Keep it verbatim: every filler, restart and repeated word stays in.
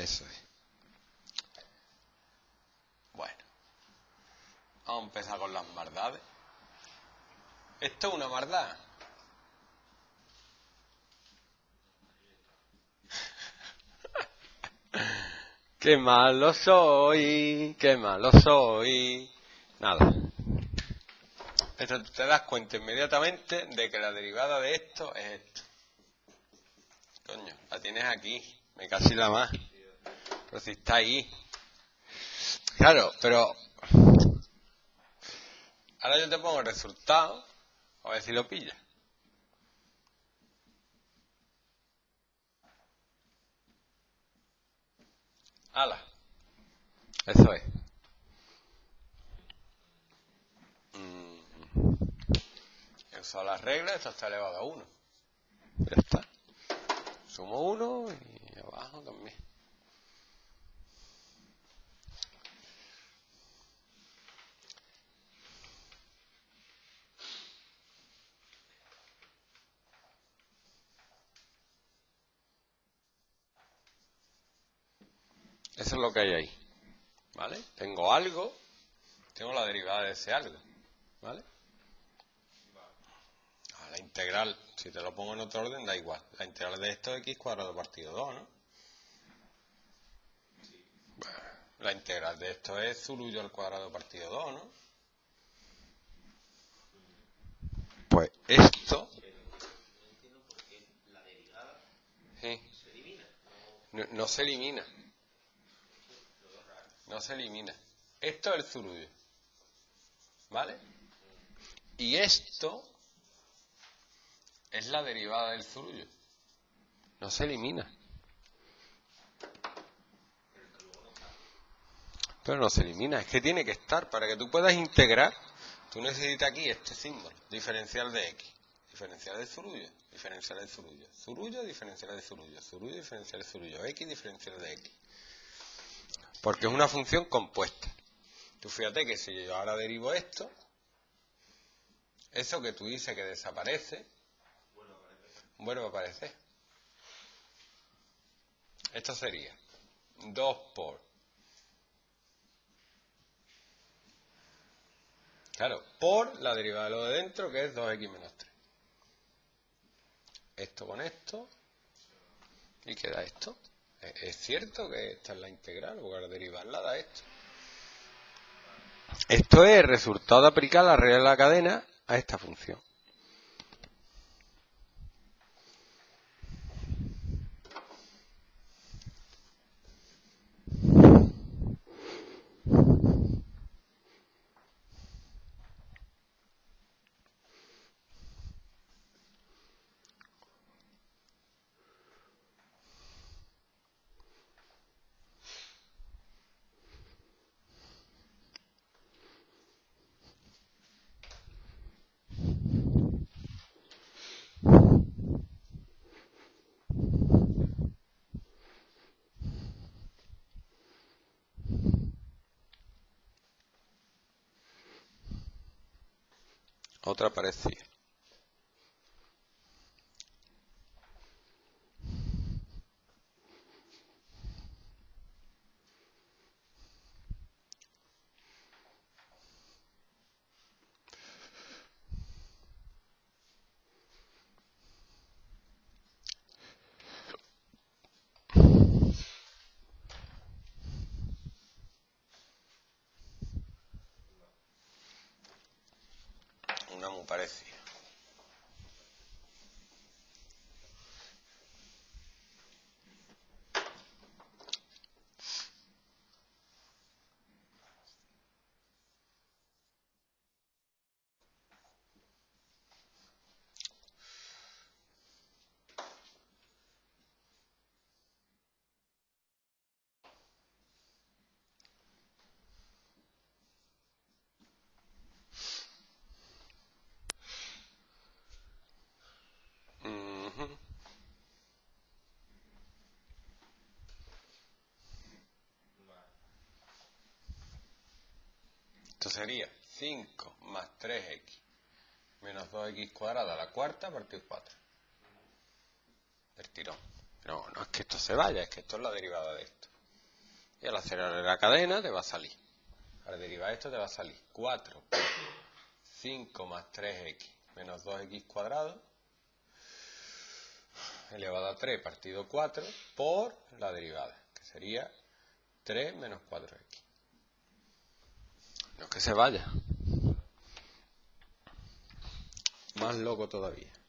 Eso es. Bueno, vamos a empezar con las maldades. Esto es una maldad. Qué malo soy, qué malo soy. Nada. Esto te das cuenta inmediatamente de que la derivada de esto es esto. Coño, la tienes aquí. Me casi la más. Pero si está ahí. Claro, pero ahora yo te pongo el resultado. A ver si lo pillas. ¡Hala! Eso es. Mm. He usado las reglas, esto está elevado a uno. Ya está. Sumo uno y abajo también. Eso es lo que hay ahí. ¿Vale? Tengo algo, tengo la derivada de ese algo. ¿Vale? A la integral, si te lo pongo en otro orden, da igual. La integral de esto es x cuadrado partido dos, ¿no? Bueno, la integral de esto es zurullo al cuadrado partido dos, ¿no? Pues esto... Sí. No, no se elimina. No se elimina. Esto es el zurullo. ¿Vale? Y esto es la derivada del zurullo. No se elimina. Pero no se elimina. Es que tiene que estar. Para que tú puedas integrar, tú necesitas aquí este símbolo. Diferencial de x. Diferencial del zurullo. Diferencial del zurullo. Zurullo, diferencial del zurullo. Zurullo, diferencial del zurullo. X, diferencial de x. Porque es una función compuesta. Tú fíjate que si yo ahora derivo esto, eso que tú dices que desaparece, vuelve a aparecer. Esto sería dos por... Claro, por la derivada de lo de dentro, que es dos equis menos tres. Esto con esto, y queda esto. Es cierto que esta es la integral, porque la derivarla da esto. Esto es el resultado de aplicar la regla de la cadena a esta función. Otra parecida. Una muy parecida. Uh-huh. Esto sería cinco más tres equis menos dos equis cuadrada a la cuarta partido cuatro. El tirón. No, no es que esto se vaya, es que esto es la derivada de esto. Y al acelerar la cadena te va a salir. Al derivar esto te va a salir cuatro por cinco más tres equis menos dos equis cuadrado elevado a tres partido cuatro por la derivada, que sería tres menos cuatro equis. No es que se vaya. Más loco todavía.